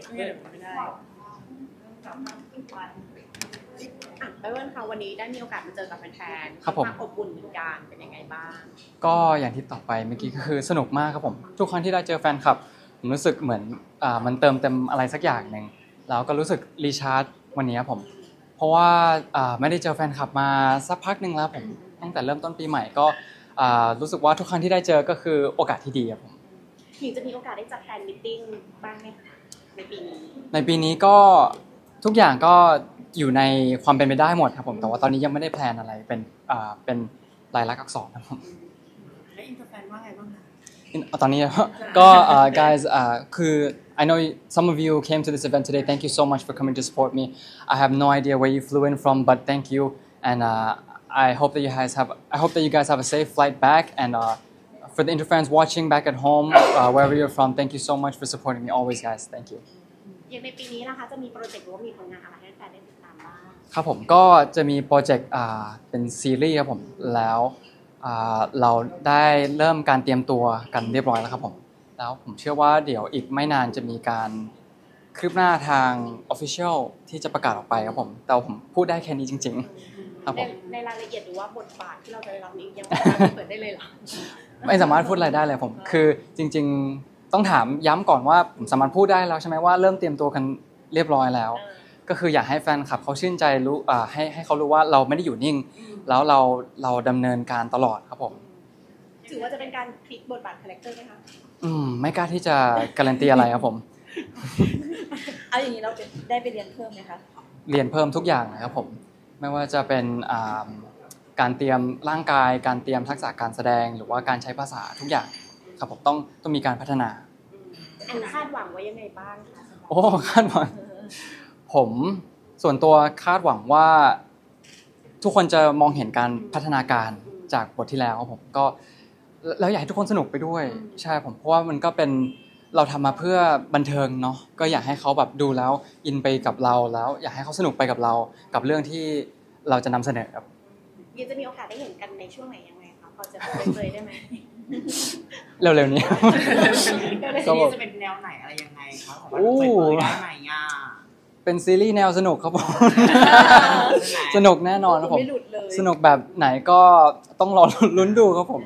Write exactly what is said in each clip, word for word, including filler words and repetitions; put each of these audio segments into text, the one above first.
ไม่ได้ไปเวิร์นค่ะวันนี้ได้มีโอกาสมาเจอกับแฟนๆครับผมอบอุ่นเหมือนกันเป็นยังไงบ้างก็อย่างที่ต่อไปเมื่อกี้ก็คือสนุกมากครับผมทุกครั้งที่ได้เจอแฟนคลับผมรู้สึกเหมือนอ่ามันเติมเต็มอะไรสักอย่างหนึ่งแล้วก็รู้สึกรีชาร์จวันนี้ผมเพราะว่าอ่าไม่ได้เจอแฟนคลับมาสักพักหนึ่งแล้วผมตั้งแต่เริ่มต้นปีใหม่ก็อ่ารู้สึกว่าทุกครั้งที่ได้เจอก็คือโอกาสที่ดีครับผมหญิงจะมีโอกาสได้จัดแฟนมิทติ้งบ้างไหมคะในปีนี้ในปีนี้ก็ทุกอย่างก็อยู่ในความเป็นไปได้หมดครับผมแต่ว่าตอนนี้ยังไม่ได้แพลนอะไรเป็นอ่าเป็นลายลักษณ์อักษรครับผมแล้วอินเตอร์แฟนว่าไงบ้างคะตอนนี้ก็ guys คือ I know some of you came to this event today. Thank you so much for coming to support me. I have no idea where you flew in from, but thank you, and uh, I hope that you guys have I hope that you guys have a safe flight back. And uh, for the Interfans watching back at home, uh, wherever you're from, thank you so much for supporting me always, guys. Thank you. อย่างในปีนี้นะคะจะมีโปรเจกต์หรือว่ามีผลงานอะไรให้แฟนได้ติดตามบ้างครับผมก็จะมีโปรเจกต์เป็นซีรีส์ครับผมแล้วเราได้เริ่มการเตรียมตัวกันเรียบร้อยแล้วครับผมแล้วผมเชื่อว่าเดี๋ยวอีกไม่นานจะมีการคืบหน้าทาง Official ที่จะประกาศออกไปครับผมแต่ผมพูดได้แค่นี้จริงๆครับผมในรายละเอียดหรือว่าบทบาทที่เราจะได้รับนี้ยังไม่สามารถเปิดได้เลยหรอไม่สามารถพูดอะไรได้เลยผมคือจริงๆต้องถามย้ำก่อนว่าผมสามารถพูดได้แล้วใช่ไหมว่าเริ่มเตรียมตัวกันเรียบร้อยแล้วก็คืออยากให้แฟนคลับเขาชื่นใจรู้อ่าให้ให้เขารู้ว่าเราไม่ได้อยู่นิ่งแล้วเราเราดำเนินการตลอดครับผมถือว่าจะเป็นการพลิกบทบาทคาแรคเตอร์ไหมคะอืมไม่กล้าที่จะการันตีอะไรครับผมเอาอย่างนี้เราได้ไปเรียนเพิ่มไหมคะเรียนเพิ่มทุกอย่างนะครับผมไม่ว่าจะเป็นอ่าการเตรียมร่างกายการเตรียมทักษะการแสดงหรือว่าการใช้ภาษาทุกอย่างครับผมต้องต้องมีการพัฒนาอันคาดหวังไว้ยังไงบ้างคะโอ้คาดหวังผมส่วนตัวคาดหวังว่าทุกคนจะมองเห็นการพัฒนาการจากบทที่แล้วผมก็แล้วอยากให้ทุกคนสนุกไปด้วยใช่ผมเพราะว่ามันก็เป็นเราทำมาเพื่อบันเทิงเนาะก็อยากให้เขาแบบดูแล้วอินไปกับเราแล้วอยากให้เขาสนุกไปกับเรากับเรื่องที่เราจะนำเสนอครับยังจะมีโอกาสได้เห็นกันในช่วงไหนยังไงคะพอจะเผยได้ไหมเร็วๆนี้ก็จะเป็นแนวไหนอะไรยังไงคะของเราเผยได้ไหมอ่ะเป็นซีรีส์แนวสนุกครับผมสนุกแน่นอนครับผมสนุกแบบไหนก็ต้องรอลุ้นดูครับผม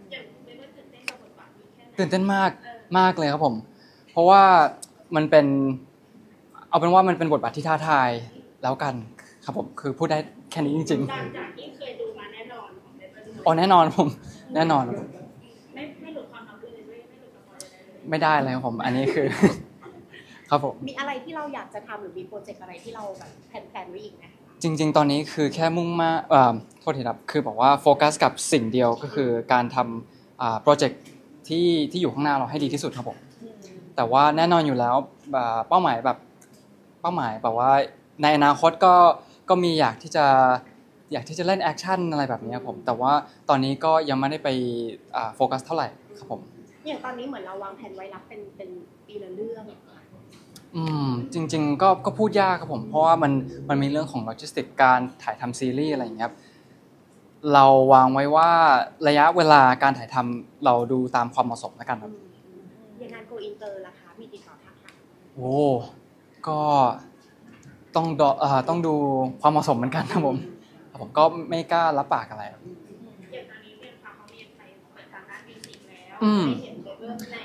ตื่นเต้นมากมากเลยครับผมเพราะว่ามันเป็นเอาเป็นว่ามันเป็นบทบาทที่ท้าทายแล้วกันครับผมคือพูดได้แค่นี้จริงๆจากที่เคยดูมาแน่นอนอ๋อแน่นอนผมแน่นอนไม่ไม่หลุดความลับเลยไม่ไม่หลุดกับอะไรเลยไม่ได้เลยครับผมอันนี้คือครับผมมีอะไรที่เราอยากจะทำหรือมีโปรเจกต์อะไรที่เราแบบแผนๆไว้อีกไหมจริงๆตอนนี้คือแค่มุ่งมาอ่าโทษทีครับคือบอกว่าโฟกัสกับสิ่งเดียวก็คือการทำอ่าโปรเจกต์ที่ที่อยู่ข้างหน้าเราให้ดีที่สุดครับผมแต่ว่าแน่นอนอยู่แล้วเป้าหมายแบบเป้าหมายแบบว่าในอนาคตก็ก็มีอยากที่จะอยากที่จะเล่นแอคชั่นอะไรแบบนี้ครับผมแต่ว่าตอนนี้ก็ยังไม่ได้ไปโฟกัสเท่าไหร่ครับผมอย่างตอนนี้เหมือนเราวางแผนไว้รับเป็นเป็นปีละเรื่องอืมจริงๆก็ก็พูดยากครับผมเพราะว่ามันมันมีเรื่องของโลจิสติกการถ่ายทำซีรีส์อะไรอย่างเงี้ยครับเราวางไว้ว่าระยะเวลาการถ่ายทำเราดูตามความเหมาะสมแล้วกันครับอย่างงานโกอินเตอร์ล่ะคะมีติดต่อทักทายโอ้ก็ต้องดเอ่อต้องดูความเหมาะสมเหมือนกันครับผมผมก็ไม่กล้ารับปากอะไรครับอย่างตอนนี้เรียนความเขาเรียนไปเปิดทางด้านมิวสิกแล้วได้เห็นเรื่องใน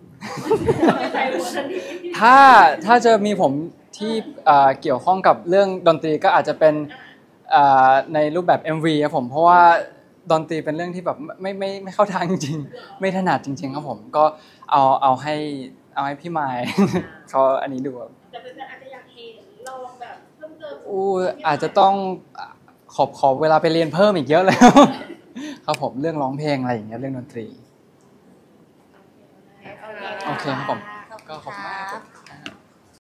ถ้าถ้าจะมีผมที่เกี่ยวข้องกับเรื่องดนตรีก็อาจจะเป็นในรูปแบบ เอ็ม วี ครับผมเพราะว่าดนตรีเป็นเรื่องที่แบบไม่ไม่ไม่เข้าทางจริงๆไม่ถนัดจริงๆครับผมก็เอาเอาให้เอาให้พี่ไมค์เขาอันนี้ดูแต่เป็นอาจจะอยากเห็นลองแบบเพิ่มเติมอู้อาจจะต้องขอบขอเวลาไปเรียนเพิ่มอีกเยอะเลยครับผมเรื่องร้องเพลงอะไรอย่างเงี้ยเรื่องดนตรีโอเคครับผมก็ขอบคุณ